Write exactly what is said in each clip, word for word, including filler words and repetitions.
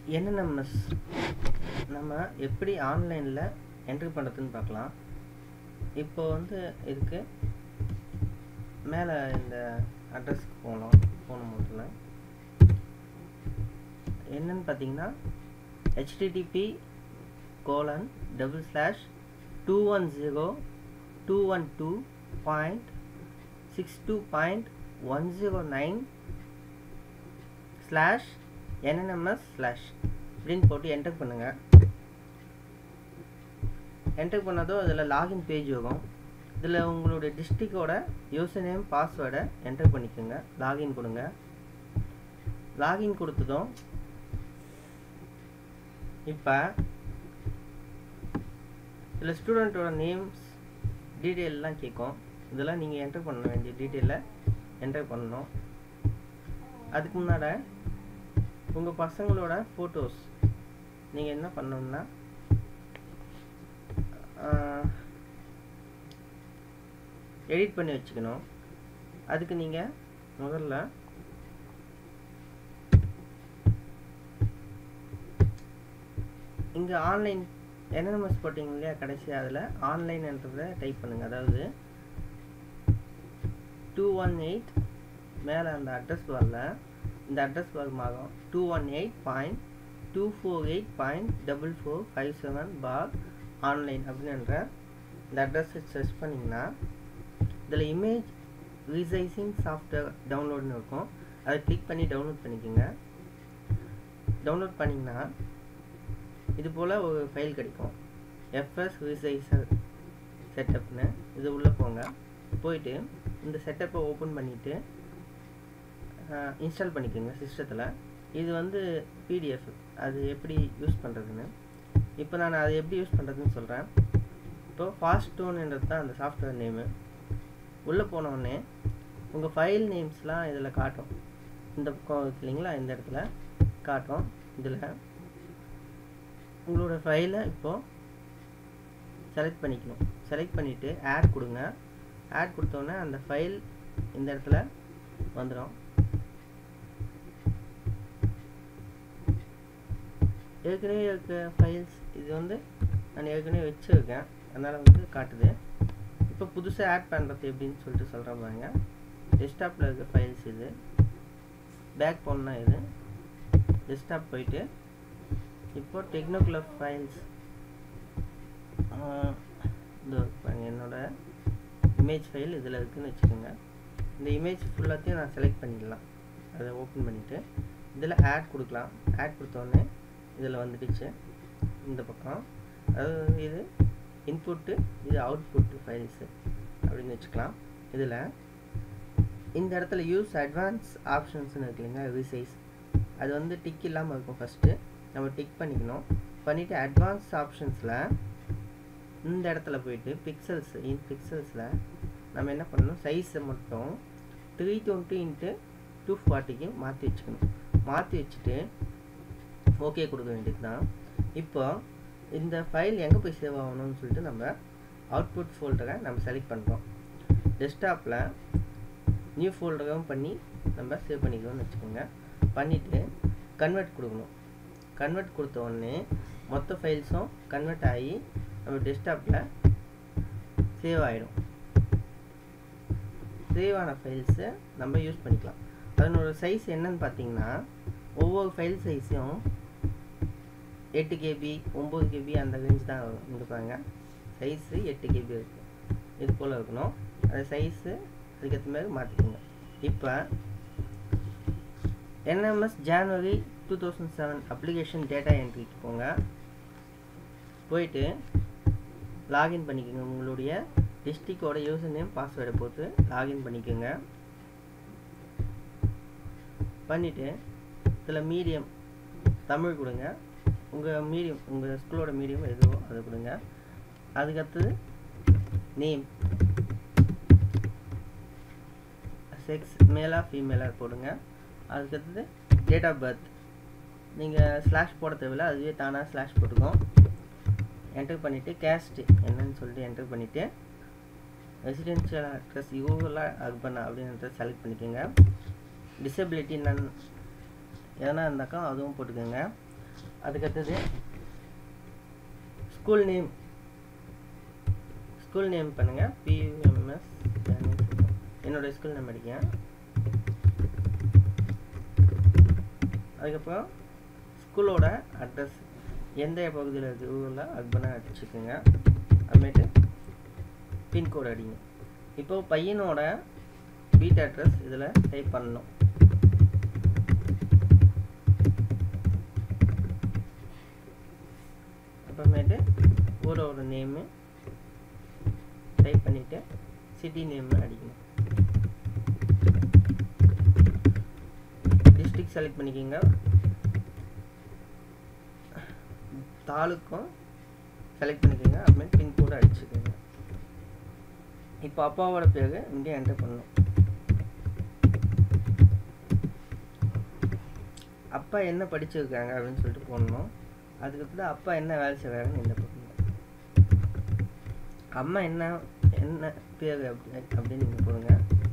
N N M S நம்ம எப்படி ஆன்லைனில் என்ட்ரி பண்ணுறதுன்னு பார்க்கலாம். இப்போ வந்து இதுக்கு மேலே இந்த அட்ரஸ்க்கு போகணும். போன முதல்ல என்னன்னு பார்த்தீங்கன்னா http colon double slash two one zero two one two point six two point one zero nine slash nnms slash அப்படின்னு போட்டு என்டர் பண்ணுங்கள். என்டர் பண்ணதும் அதில் லாகின் பேஜ் வரும். இதில் உங்களுடைய டிஸ்ட்ரிக்டோட யூசர் நேம் பாஸ்வேர்டை என்டர் பண்ணிக்கோங்க. லாகின் கொடுங்க. லாகின் கொடுத்ததும் இப்போ இதில் ஸ்டூடெண்ட்டோட நேம்ஸ் டீட்டெயிலெலாம் கேட்கும். இதெல்லாம் நீங்கள் என்டர் பண்ண வேண்டிய டீட்டெயிலை என்டர் பண்ணணும். அதுக்கு முன்னாடி உங்கள் பசங்களோட ஃபோட்டோஸ் நீங்கள் என்ன பண்ணணும்னா எடிட் பண்ணி வச்சுக்கணும். அதுக்கு நீங்கள் முதல்ல இங்கே online N N M S போட்டிங்க இல்லையா, கடைசி அதில் ஆன்லைன்ன்றதை டைப் பண்ணுங்கள். அதாவது டூ ஒன் எயிட் மேலே அந்த அட்ரஸ் பாரில் இந்த அட்ரஸ் பாகமாகும் two one eight point two four eight point double four five seven bar online அப்படின்ற இந்த அட்ரஸை சர்ச் பண்ணிங்கன்னா இதில் இமேஜ் ரீசைசிங் சாஃப்ட்வேர் டவுன்லோடுன்னு இருக்கும். அதை கிளிக் பண்ணி டவுன்லோட் பண்ணிக்கோங்க. டவுன்லோட் பண்ணிங்கன்னா இது போல் ஒரு ஃபைல் கிடைக்கும். எஃப்எஸ் ரீசைசர் செட்டப்னு இது உள்ளே போங்க. போயிட்டு இந்த செட்டப்பை ஓப்பன் பண்ணிவிட்டு இன்ஸ்டால் பண்ணிக்கோங்க சிஸ்டத்தில். இது வந்து பிடிஎஃப், அது எப்படி யூஸ் பண்ணுறதுன்னு இப்போ நான் அதை எப்படி யூஸ் பண்ணுறதுன்னு சொல்கிறேன். இப்போது ஃபாஸ்ட் டோன்ன்றது தான் அந்த சாஃப்ட்வேர் நேமு. உள்ளே போனோடனே உங்கள் ஃபைல் நேம்ஸ்லாம் இதில் காட்டும். இந்த பக்கம் இருக்கு இல்லைங்களா, இந்த இடத்துல காட்டும். இதில் உங்களோட ஃபைலை இப்போது செலக்ட் பண்ணிக்கணும். செலக்ட் பண்ணிவிட்டு ஆட் கொடுங்க. ஆட் கொடுத்தோன்னே அந்த ஃபைல் இந்த இடத்துல வந்துடும். ஏற்கனவே இருக்க ஃபைல்ஸ் இது வந்து நான் ஏற்கனவே வச்சுருக்கேன், அதனால் வந்து காட்டுது. இப்போ புதுசாக ஆட் பண்ணுறது எப்படின்னு சொல்லிட்டு சொல்கிறேன் பாருங்க. டெஸ்க்டாப்பில் இருக்க ஃபைல்ஸ் இது. பேக் போனா இது டெஸ்க்டாப் போயிட்டு இப்போ டெக்னோகுலர் ஃபைல்ஸ் இது பாருங்க, என்னோட இமேஜ் ஃபைல் இதில் இருக்குதுன்னு வச்சுக்கோங்க. இந்த இமேஜ் ஃபுல்லாத்தையும் நான் செலக்ட் பண்ணிடலாம். அதை ஓப்பன் பண்ணிவிட்டு இதில் ஆட் கொடுக்கலாம். ஆட் கொடுத்தோடனே இதில் வந்துடுச்சு இந்த பக்கம். அதாவது இது இன்புட்டு, இது அவுட்புட்டு ஃபைல்ஸு அப்படின்னு வச்சுக்கலாம். இதில் இந்த இடத்துல யூஸ் அட்வான்ஸ் ஆப்ஷன்ஸ்னு இருக்கு இல்லைங்க, ரீசைஸ், அது வந்து டிக் இல்லாமல் இருக்கும். ஃபஸ்ட்டு நம்ம டிக் பண்ணிக்கணும். பண்ணிவிட்டு அட்வான்ஸ் ஆப்ஷன்ஸில் இந்த இடத்துல போயிட்டு பிக்சல்ஸ், இன் பிக்சல்ஸில் நம்ம என்ன பண்ணணும், சைஸை மட்டும் த்ரீ டுவெண்ட்டி இன்ட்டு டூ ஃபார்ட்டிக்கு மாற்றி வச்சுக்கணும். மாற்றி வச்சுட்டு ஓகே கொடுக்க வேண்டியது தான். இப்போ இந்த ஃபைல் எங்கே போய் சேவ் ஆகணும்னு சொல்லிட்டு நம்ம அவுட்புட் ஃபோல்டரை நம்ம செலக்ட் பண்ணுறோம். டெஸ்க்டாப்பில் நியூ ஃபோல்டரும் பண்ணி நம்ம சேவ் பண்ணிக்கணும்னு வச்சுக்கோங்க. பண்ணிவிட்டு கன்வெர்ட் கொடுக்கணும். கன்வெர்ட் கொடுத்த உடனே மொத்த ஃபைல்ஸும் கன்வெர்ட் ஆகி நம்ம டெஸ்க்டாப்பில் சேவ் ஆகிடும். சேவ் ஆன ஃபைல்ஸை நம்ம யூஸ் பண்ணிக்கலாம். அதனோட சைஸ் என்னன்னு பார்த்தீங்கன்னா ஒவ்வொரு ஃபைல் சைஸையும் எட்டு கேபி ஒம்பது கேபி அந்த ரேஞ்ச் தான் இங்கே பாருங்க. சைஸு எட்டு கேபி இருக்குது. இது போல் இருக்கணும். அது சைஸு அதுக்கேற்ற மாதிரி மாற்றிக்கோங்க. இப்போ N M S January two thousand seven application data என்ட்ரிக்கு போங்க. போயிட்டு லாகின் பண்ணிக்கோங்க. உங்களுடைய டிஸ்ட்ரிக்டோட யூசர் நேம் பாஸ்வேர்டை போட்டு லாகின் பண்ணிக்கோங்க. பண்ணிவிட்டு இதில் மீடியம் தமிழ் கொடுங்க. உங்கள் மீடியம், உங்கள் ஸ்கூலோட மீடியம் எதுவோ அதை கொடுங்க. அதுக்கடுத்தது நேம், செக்ஸ் மேலா ஃபீமேலாக போடுங்க. அதுக்கடுத்தது டேட் ஆஃப் பர்த். நீங்கள் ஸ்லாஷ் போட தேவையில்லை, அதுவே தானாக ஸ்லாஷ் போட்டுக்கோம். என்டர் பண்ணிவிட்டு கேஸ்ட்டு என்னன்னு சொல்லிட்டு என்டர் பண்ணிவிட்டு ரெசிடென்ஷியல் அட்ரஸ் யூவலாக அர்பனா அப்படின்றத செலக்ட் பண்ணிக்கோங்க. டிசபிலிட்டி நன் எதனா இருந்தாக்கா அதுவும் போட்டுக்கோங்க. அதுக்கடுத்தது ஸ்கூல் நேம் ஸ்கூல் நேம் பண்ணுங்கள். பியூஎம்எஸ் என்னோடய ஸ்கூல் நேம் அடிங்க. அதுக்கப்புறம் ஸ்கூலோட அட்ரஸ் எந்த பகுதியில் இருக்குது ஊரில் அக்பனா அடிச்சுக்குங்க. அப்புறமேட்டு பின்கோடு அடிங்க. இப்போ பையனோட வீட்டு அட்ரஸ் இதில் டைப் பண்ணணும். அப்புறமேட்டு ஊரோட நேமு டைப் பண்ணிவிட்டு சிட்டி நேம் அடிக்கணும். டிஸ்ட்ரிக்ட் செலக்ட் பண்ணிக்கோங்க. தாலுக்கும் செலக்ட் பண்ணிக்கோங்க. அப்புறமேட்டு பின்கோடு அடிச்சுக்கோங்க. இப்போ அப்பாவோட பேர் இங்கே என்டர் பண்ணணும். அப்பா என்ன படிச்சிருக்காங்க அப்படின்னு சொல்லிட்டு போடணும். அதுக்கப்புறம் அப்பா என்ன வேலை செய்கிறாங்கன்னு என்ன போடணும். அம்மா என்ன என்ன பேர் அப்படி அப்படின்னு நீங்கள் போடுங்க.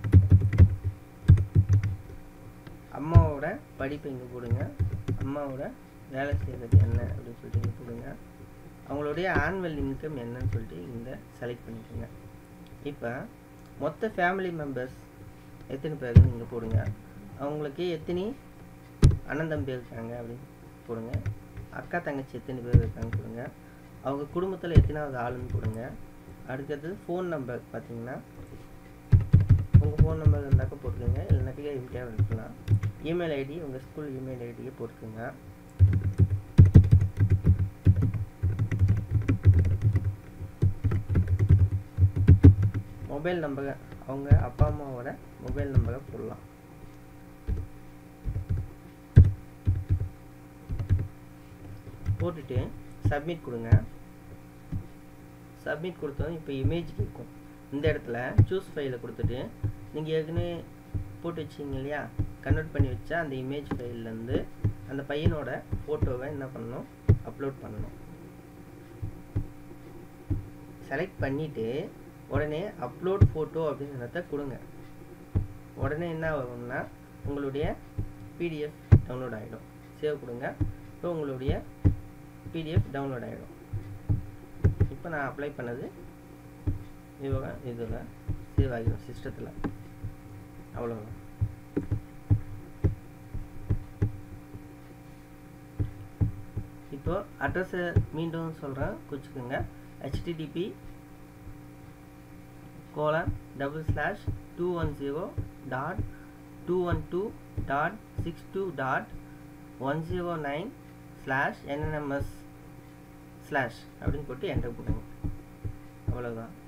அம்மாவோட படிப்பு இங்கே போடுங்க. அம்மாவோட வேலை செய்கிறது என்ன அப்படின்னு சொல்லிட்டு இங்கே போடுங்க. அவங்களுடைய ஆனுவல் இன்கம் என்னன்னு சொல்லிட்டு இங்கே செலக்ட் பண்ணிக்கோங்க. இப்போ மொத்த ஃபேமிலி மெம்பர்ஸ் எத்தனை பேருன்னு நீங்கள் போடுங்க. அவங்களுக்கு எத்தனை அண்ணன் தம்பி இருக்காங்க அப்படின்னு போடுங்க. அக்கா தங்கச்சி எத்தனை பேர் இருக்காங்க போடுங்க. அவங்க குடும்பத்தில் எத்தனாவது ஆளுன்னு போடுங்க. அடுத்தது ஃபோன் நம்பர் பார்த்தீங்கன்னா உங்கள் ஃபோன் நம்பர் இருந்தாக்க போட்டுக்கோங்க. இல்லைனாக்கா இப்படியாக இருக்கலாம். இமெயில் ஐடி உங்கள் ஸ்கூல் இமெயில் ஐடியை போட்டுக்கோங்க. மொபைல் நம்பரை அவங்க அப்பா அம்மாவோட மொபைல் நம்பரை போடலாம். போட்டுட்டு சப்மிட் கொடுங்க. சப்மிட் கொடுத்தோம். இப்போ இமேஜ் கேட்கும். இந்த இடத்துல சூஸ் ஃபைலை கொடுத்துட்டு நீங்கள் ஏற்கனவே போட்டு வச்சிங்க இல்லையா, கன்வெர்ட் பண்ணி வச்சா அந்த இமேஜ் ஃபைல்லேருந்து அந்த பையனோட ஃபோட்டோவை என்ன பண்ணணும், அப்லோட் பண்ணணும். செலக்ட் பண்ணிவிட்டு உடனே அப்லோட் ஃபோட்டோ அப்படின்றத கொடுங்க. உடனே என்ன ஆகும்னா உங்களுடைய பிடிஎஃப் டவுன்லோட் ஆகிடும். சேவ் கொடுங்க. இப்போ உங்களுடைய பிடிஎஃப் டவுன்லோட் ஆகிடும். இப்போ நான் அப்ளை பண்ணது இவங்க இதில் சேவ் ஆகிடும் சிஸ்டத்தில். அவ்வளோதான். இப்போ அட்ரஸை மீண்டும் சொல்கிறேன், குறிச்சிக்கோங்க. HTTP colon double slash two one zero dot two one two dot six two dot one zero nine slash NNMS slash அப்படின்னு போட்டு என்டர் பண்ணுங்க. அவ்வளோதான்.